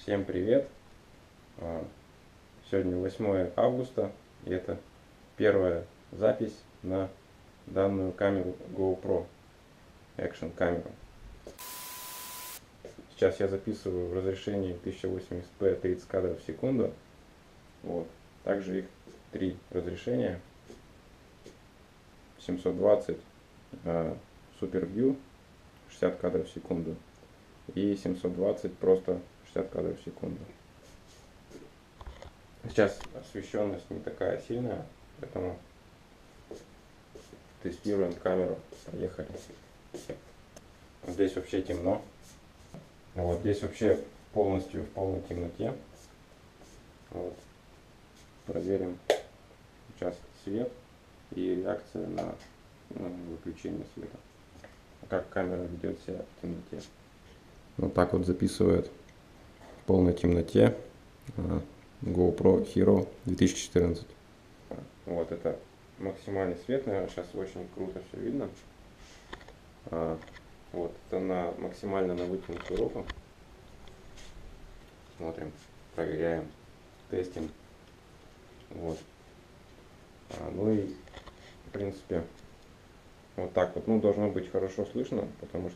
Всем привет! Сегодня 8 августа, и это первая запись на данную камеру GoPro Action камеру. Сейчас я записываю в разрешении 1080p 30 кадров в секунду. Вот. Также их три разрешения: 720 Super View 60 кадров в секунду и 720 просто 60 кадров в секунду. Сейчас освещенность не такая сильная, поэтому тестируем камеру. Поехали. Здесь вообще темно. Вот здесь вообще полностью в полной темноте. Вот. Проверим сейчас свет и реакция на выключение света. Как камера ведет себя в темноте. Вот так вот записывает в полной темноте GoPro Hero 2014. Вот это максимальный свет, наверное, сейчас очень круто все видно. Вот это максимально на вытянутую руку. Смотрим, проверяем, тестим. Вот. Ну и в принципе вот так вот. Ну, должно быть хорошо слышно, потому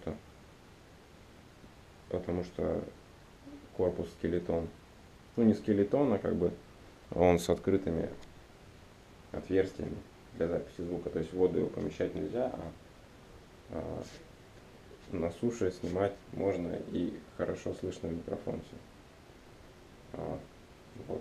что корпус скелетон. Ну, не скелетон, а как бы он с открытыми отверстиями для записи звука. То есть в воду его помещать нельзя, а на суше снимать можно и хорошо слышно в микрофон все. Вот.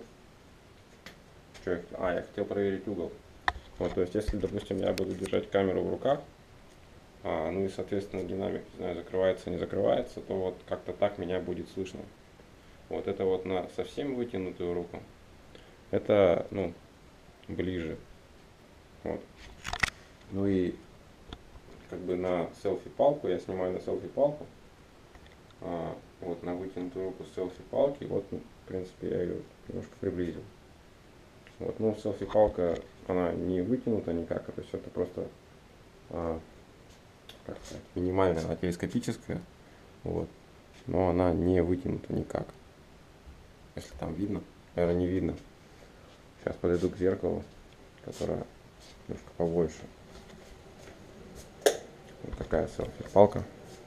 Я хотел проверить угол. Вот, то есть если, допустим, я буду держать камеру в руках, ну и соответственно динамик, не знаю, закрывается, не закрывается, то вот как-то так меня будет слышно. Вот это вот на совсем вытянутую руку. Это, ну, ближе. Вот. Ну и как бы на селфи-палку, я снимаю на селфи-палку. Вот на вытянутую руку селфи-палки, вот, в принципе, я ее немножко приблизил. Вот, ну, селфи-палка, она не вытянута никак, то есть это просто, как сказать, минимальная, она телескопическая, вот, но она не вытянута никак. Если там видно, наверное, не видно. Сейчас подойду к зеркалу, которое немножко побольше. Вот такая селфи-палка.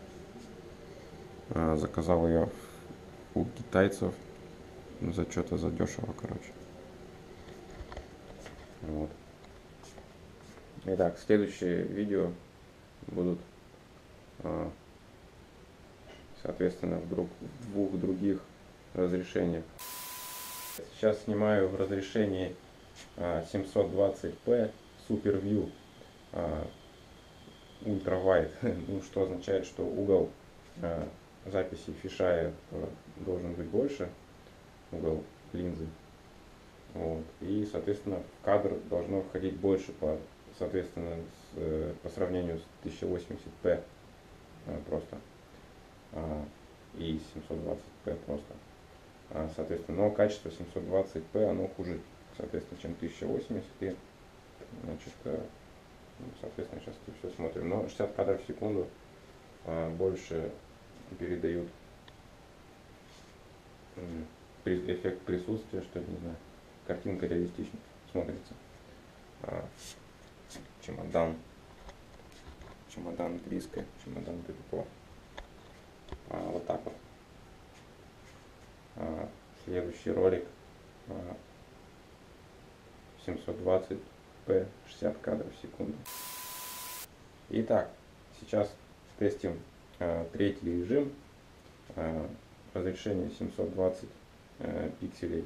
Заказал ее у китайцев за что-то задешево, короче. Вот. Итак, следующие видео будут, соответственно, в двух других разрешениях. Сейчас снимаю в разрешении 720p Super View Ultra Wide, ну, что означает, что угол записи фишая должен быть больше, угол линзы. Вот. И, соответственно, в кадр должно входить больше, соответственно, по сравнению с 1080p просто и 720p просто. Соответственно, но качество 720p оно хуже, соответственно, чем 1080. И, значит, соответственно, сейчас это все смотрим. Но 60 кадров в секунду больше передают эффект присутствия, что ли, не знаю. Картинка реалистично смотрится. Чемодан близко, чемодан далеко. Вот так вот. Следующий ролик 720p 60 кадров в секунду. Итак, сейчас тестим третий режим, разрешение 720 пикселей,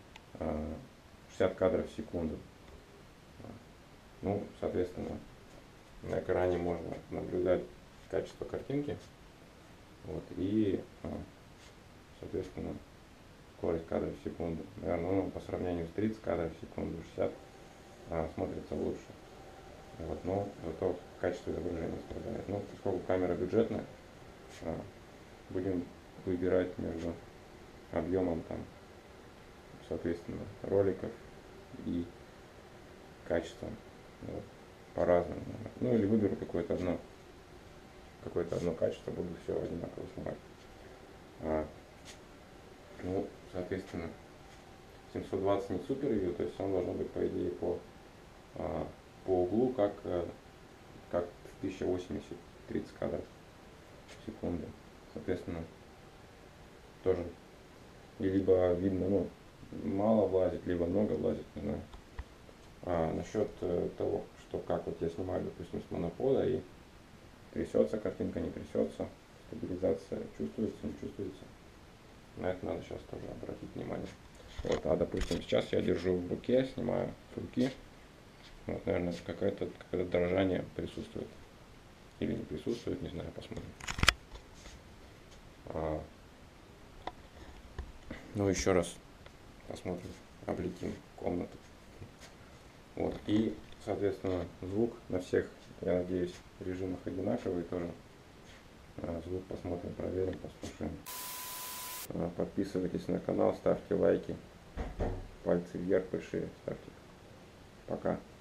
60 кадров в секунду. Ну, соответственно, на экране можно наблюдать качество картинки, вот, и, соответственно, скорость кадров в секунду. Наверное, ну, по сравнению с 30 кадров в секунду 60 смотрится лучше. Вот, но зато качество изображения страдает. Ну, поскольку камера бюджетная, будем выбирать между объемом там, соответственно, роликов и качеством. Вот, по-разному. Ну или выберу какое-то одно качество, буду все одинаково снимать. Ну, соответственно, 720 не супер view, то есть он должен быть, по идее, по углу, как в 1080, 30 кадров в секунду. Соответственно, тоже и либо видно, ну, мало влазит, либо много влазит, не знаю. Насчет того, что как вот я снимаю, допустим, с монопода, и трясется картинка, не трясется, стабилизация чувствуется, не чувствуется. На это надо сейчас тоже обратить внимание. Вот, допустим, сейчас я держу в руке, снимаю с руки. Вот, наверное, какое-то дрожание присутствует. Или не присутствует, не знаю, посмотрим. Ну, еще раз посмотрим, облетим комнату. Вот, и, соответственно, звук на всех, я надеюсь, режимах одинаковый тоже. Звук посмотрим, проверим, послушаем. Подписывайтесь на канал, ставьте лайки, пальцы вверх большие ставьте. Пока.